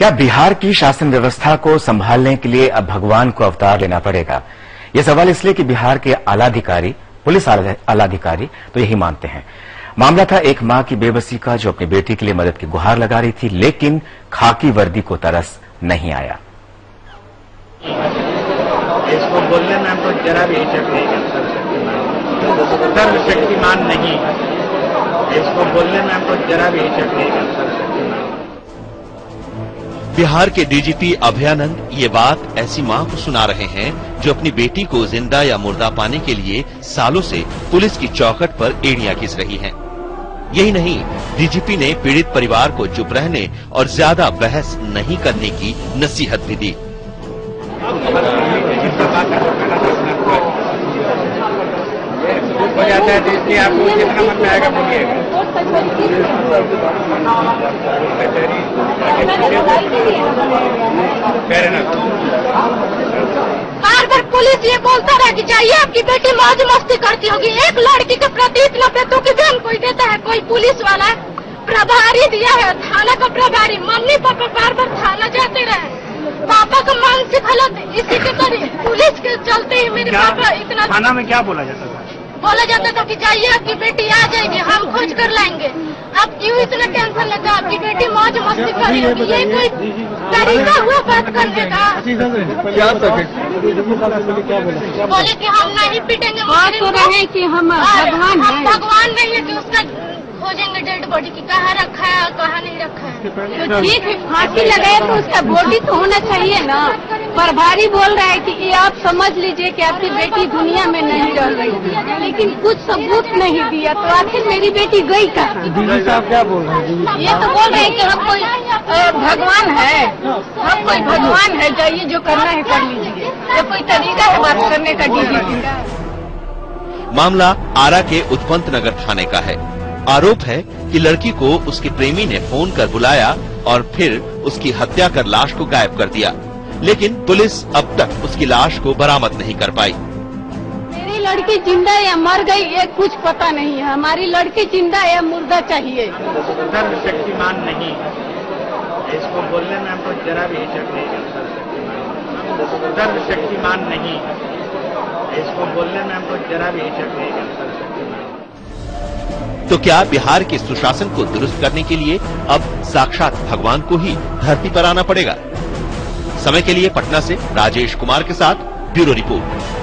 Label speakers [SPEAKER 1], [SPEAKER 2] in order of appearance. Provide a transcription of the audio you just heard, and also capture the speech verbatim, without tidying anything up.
[SPEAKER 1] क्या बिहार की शासन व्यवस्था को संभालने के लिए अब भगवान को अवतार लेना पड़ेगा? यह सवाल इसलिए कि बिहार के आलाधिकारी, पुलिस आलाधिकारी तो यही मानते हैं। मामला था एक मां की बेबसी का, जो अपनी बेटी के लिए मदद की गुहार लगा रही थी, लेकिन खाकी वर्दी को तरस नहीं आया।
[SPEAKER 2] इसको बोलने में हमको जरा भी हिचक नहीं है। सर्वशक्तिमान नहीं, इसको बोलने में हमको जरा भी हिचक नहीं है।
[SPEAKER 3] बिहार के डीजीपी अभयानंद ये बात ऐसी मां को सुना रहे हैं जो अपनी बेटी को जिंदा या मुर्दा पाने के लिए सालों से पुलिस की चौखट पर एड़ियां घिस रही हैं। यही नहीं, डीजीपी ने पीड़ित परिवार को चुप रहने और ज्यादा बहस नहीं करने की नसीहत भी दी।
[SPEAKER 2] हो जाता है तो इसलिए आपको जितना मन में आएगा बोलिएगा।
[SPEAKER 4] बार बार पुलिस ये बोलता रहा कि चाहिए आपकी बेटी मौज मस्ती करती होगी। एक लड़की के प्रति इतना बेतुकीपन कोई देता है? कोई पुलिस वाला प्रभारी दिया है, थाना का प्रभारी। मम्मी पापा बार बार थाना जाते रहे, पापा का मानसिक हालत इसी के करीब पुलिस के चलते ही मेरे पापा इतना।
[SPEAKER 2] थाना में क्या बोला जाता था?
[SPEAKER 4] बोला जाता था कि चाहिए आपकी बेटी आ जाएगी, हम खोज कर लाएंगे। अब क्यों इतना टेंशन लेता? आपकी बेटी मौज मस्ती कर रही होगी, ये कोई तरीका हुआ बात करने का? बोले कि हम नहीं पीटेंगे।
[SPEAKER 5] बात तो रहे कि हम भगवान
[SPEAKER 4] हम भगवान नहीं है कि उसका खोजेंगे डेड बॉडी की, कहाँ रखा है कहाँ नहीं रखा है।
[SPEAKER 5] तो ठीक है, फांसी लगाए तो उसका बॉडी तो होना चाहिए ना। प्रभारी बोल रहा है कि ये आप समझ लीजिए कि आपकी बेटी दुनिया में नहीं रह रही, लेकिन कुछ सबूत नहीं दिया, तो आखिर मेरी बेटी गई कहाँ?
[SPEAKER 2] डीजी साहब क्या बोल रहे हैं?
[SPEAKER 5] ये तो बोल रहे हैं कि हम कोई भगवान है, हम कोई भगवान है, जाइए जो करना है कर लीजिए। ये कोई तरीका है बात करने का डीजी का?
[SPEAKER 3] मामला आरा के उत्पंत नगर थाने का है। आरोप है कि लड़की को उसके प्रेमी ने फोन कर बुलाया और फिर उसकी हत्या कर लाश को गायब कर दिया, लेकिन पुलिस अब तक उसकी लाश को बरामद नहीं कर पाई।
[SPEAKER 5] मेरी लड़की जिंदा या मर गई ये कुछ पता नहीं है। हमारी लड़की जिंदा या मुर्दा चाहिए।
[SPEAKER 2] सर्वशक्तिमान नहीं, इसको बोलने में हमको जरा भी हिचक नहीं है। सर्वशक्तिमान नहीं, इसको बोलने में हमको जरा भी हिचक नहीं है।
[SPEAKER 3] तो क्या बिहार के सुशासन को दुरुस्त करने के लिए अब साक्षात भगवान को ही धरती पर आना पड़ेगा? समय के लिए पटना से राजेश कुमार के साथ ब्यूरो रिपोर्ट।